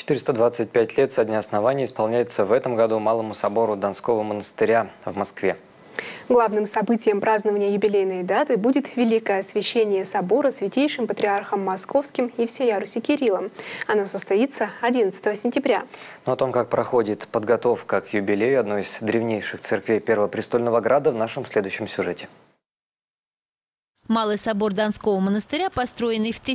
425 лет со дня основания исполняется в этом году Малому собору Донского монастыря в Москве. Главным событием празднования юбилейной даты будет великое освящение собора святейшим патриархом Московским и всея Руси Кириллом. Оно состоится 11 сентября. Но о том, как проходит подготовка к юбилею одной из древнейших церквей Первопрестольного града, в нашем следующем сюжете. Малый собор Донского монастыря, построенный в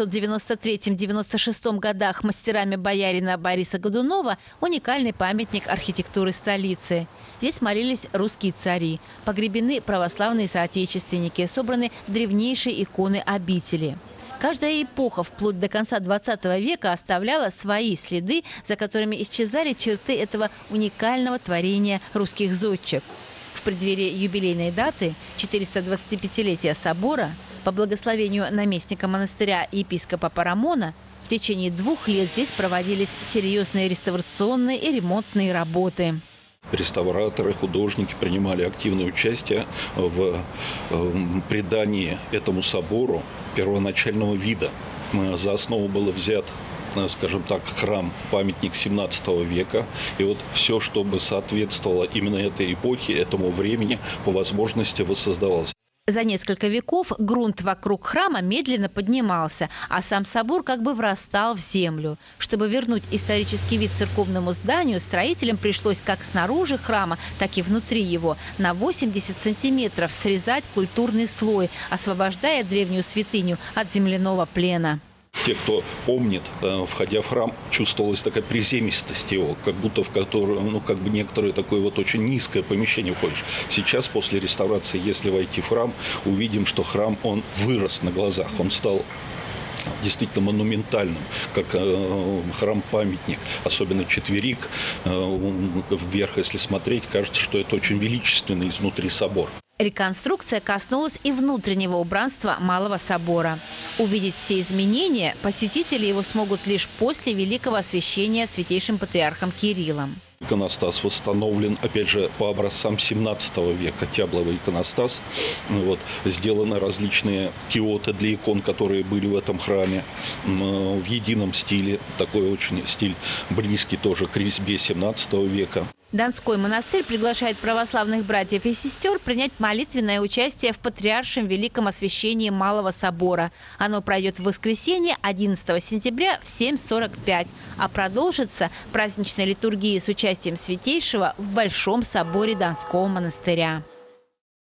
1593-96 годах мастерами боярина Бориса Годунова, уникальный памятник архитектуры столицы. Здесь молились русские цари, погребены православные соотечественники, собраны древнейшие иконы обители. Каждая эпоха вплоть до конца 20 века оставляла свои следы, за которыми исчезали черты этого уникального творения русских зодчих. В преддверии юбилейной даты 425-летия собора по благословению наместника монастыря и епископа Парамона в течение 2 лет здесь проводились серьезные реставрационные и ремонтные работы. Реставраторы, художники принимали активное участие в придании этому собору первоначального вида. За основу было взят, скажем так, храм, памятник 17 века. И вот все, чтобы соответствовало именно этой эпохе, этому времени, по возможности воссоздавалось. За несколько веков грунт вокруг храма медленно поднимался, а сам собор как бы врастал в землю. Чтобы вернуть исторический вид церковному зданию, строителям пришлось как снаружи храма, так и внутри его на 80 сантиметров срезать культурный слой, освобождая древнюю святыню от земляного плена. Те, кто помнит, входя в храм, чувствовалась такая приземистость его, как будто в которое, некоторое такое вот очень низкое помещение входишь. Сейчас, после реставрации, если войти в храм, увидим, что храм, он вырос на глазах, он стал действительно монументальным, как храм-памятник, особенно четверик. Вверх, если смотреть, кажется, что это очень величественный изнутри собор. Реконструкция коснулась и внутреннего убранства Малого собора. Увидеть все изменения посетители его смогут лишь после великого освящения святейшим патриархом Кириллом. Иконостас восстановлен, опять же, по образцам 17 века, тябловый иконостас. Сделаны различные киоты для икон, которые были в этом храме, в едином стиле. Такой очень стиль близкий тоже к резьбе 17 века. Донской монастырь приглашает православных братьев и сестер принять молитвенное участие в патриаршем великом освящении Малого собора. Оно пройдет в воскресенье 11 сентября в 7:45, а продолжится праздничной литургией с участием святейшего в Большом соборе Донского монастыря.